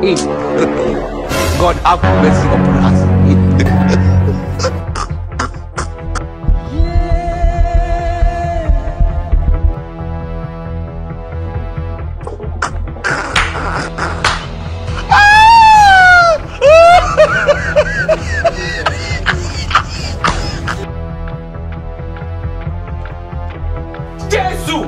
God have mercy upon us. Jesus!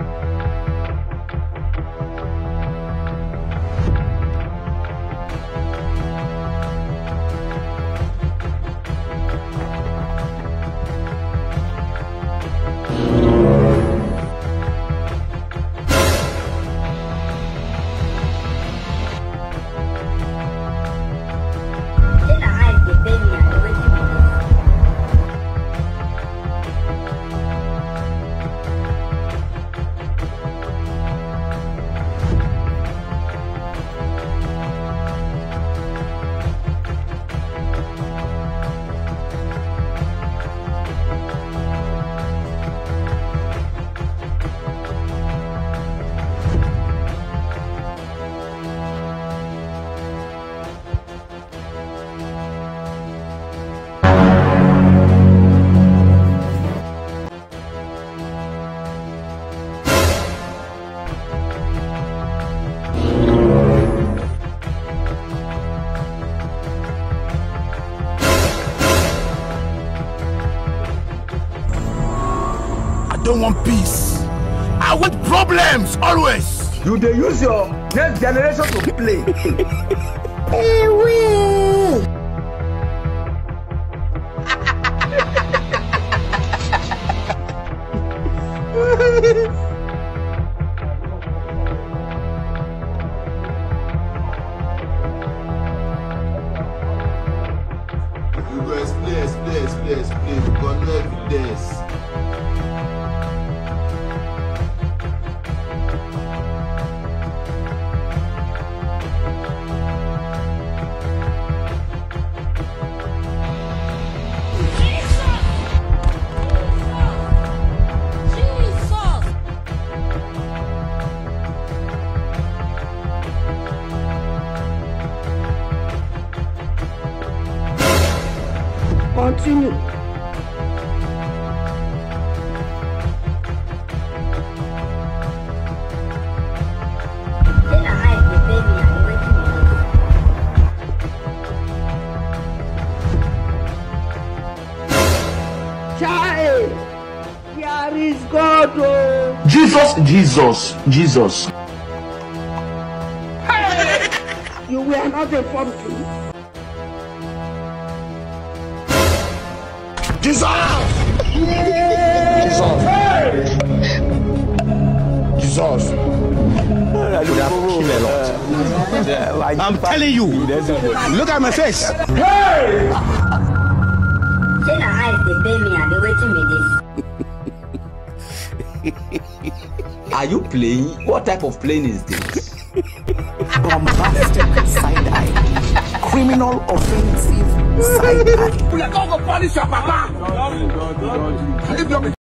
I don't want peace. I want problems always. You dey use your next generation to play. You go explain, because no evidence. Continue. Child, here is God. Oh. Jesus. You were not a pumpkin. Jesus! I'm telling you. Look at my face. Are you playing? What type of playing is this? Bombastic side-eye. Criminal offensive side-eye. We are going to punish your papa.